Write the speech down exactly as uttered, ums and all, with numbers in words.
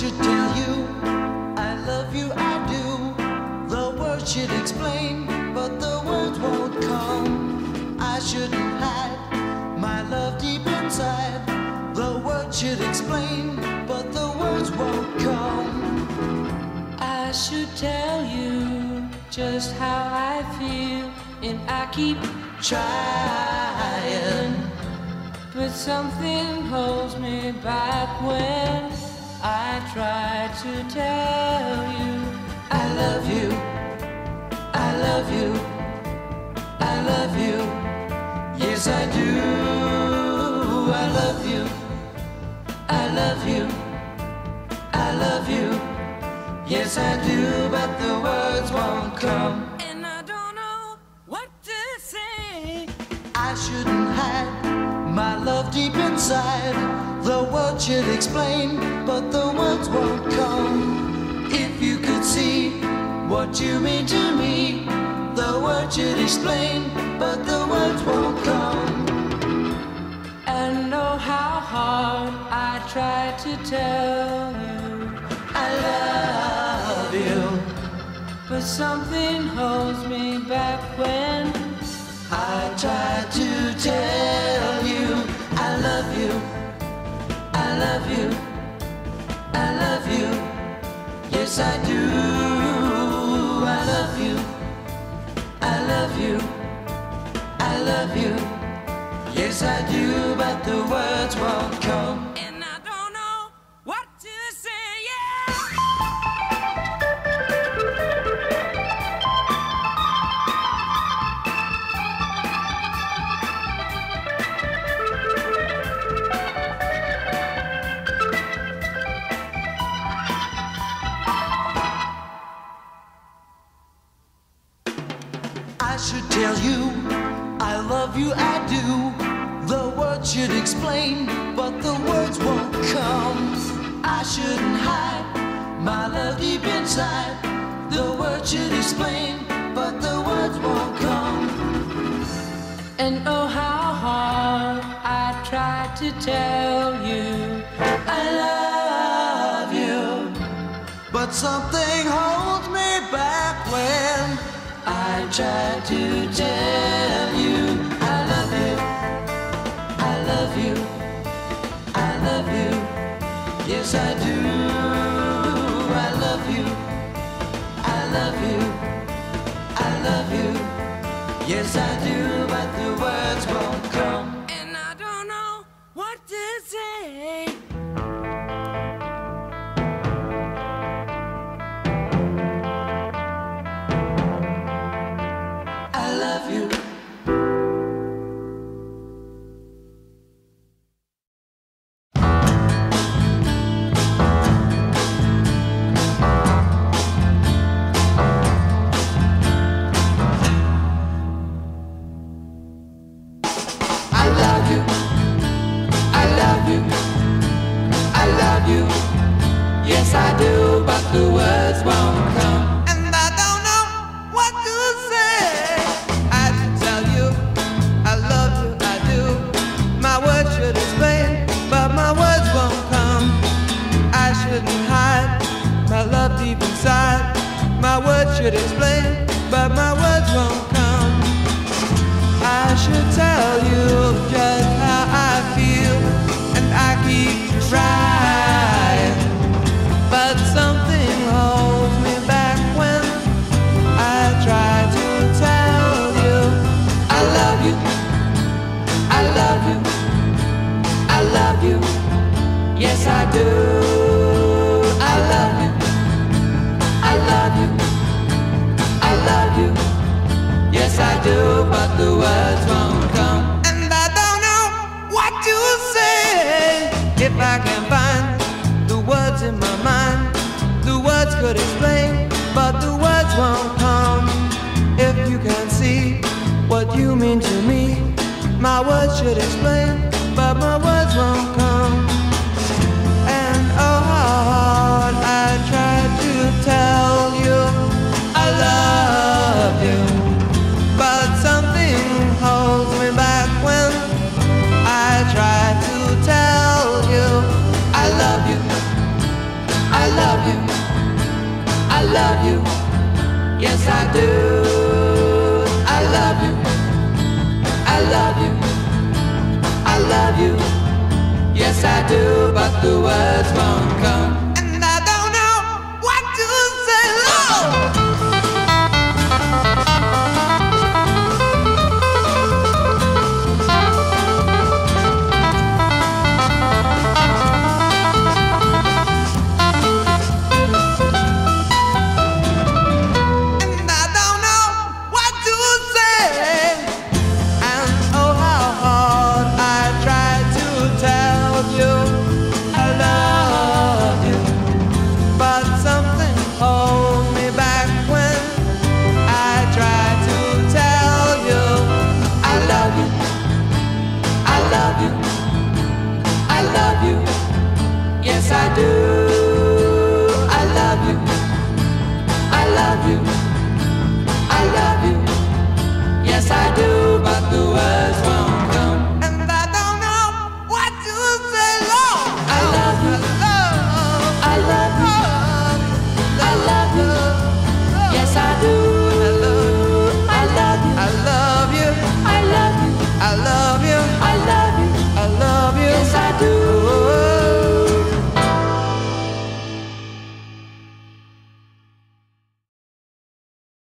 should tell you, I love you, I do. The words should explain, but the words won't come. I shouldn't hide my love deep inside. The words should explain, but the words won't come. I should tell you just how I feel, and I keep Trying, but something holds me back when I try to tell you I love you, I love you, I love you. Yes, I do. I love you, I love you, I love you. Yes, I do, but the words won't come. and I don't know what to say. I shouldn't hide my love deep inside. The words should explain, but the words won't come. If you could see what you mean to me, the words should explain, but the words won't come. And know how hard I try to tell you I love you, but something holds me back when I try to tell you I love you, I love you, I love you. Yes, I do. I love you, I love you, I love you. Yes, I do, but the words won't come. and I don't know what to say. Yeah. I should tell you, I love you, I do. The words should explain, but the words won't come. I shouldn't hide my love deep inside. The words should explain, but the words won't come. And oh, how hard I tried to tell you I love you, but something holds me back when I try to tell you I love you, I love you, I love you. Yes, I do. I love you, I love you, I love you. Yes, I do, but the words won't come. and I don't know what to say. I love you. I love you, I love you, I love you. Yes, I do, but the words won't come. And I don't know what to say. I should tell you, I love you, I do. My words should explain, but my words won't come. I shouldn't hide my love deep inside. My words should explain, but my words won't come. I should tell you just how I feel, and I keep trying, but something holds me back when I try to tell you I love you, I love you, I love you. Yes, I do. I love you, I love you, I love you. Yes, I do, but the words won't come. And I don't know what to say. If I can find the words in my mind, the words could explain, but the words won't come. If you can see what you mean to me, my words should explain, but my words won't come. And oh, how hard I try to tell you I love you, but something holds me back when I try to tell you I love you, I love you. Yes, I do. I love you. I love you. I love you. Yes, I do, but the words won't come. And I don't know what to say, Lord. And I don't know what to say. And oh, how hard I try to tell you I love you, but something holds me back when I try to tell you I love you, I love you, I love you. Yes, I do. I love you, I love you.